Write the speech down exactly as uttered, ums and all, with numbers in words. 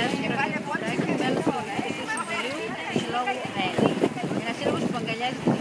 και πάλι από όλα και μέλος του Συμβουλίου του Συλλόγου ΑΕΛ. Ένα σύλλογος που αγκαλιάζει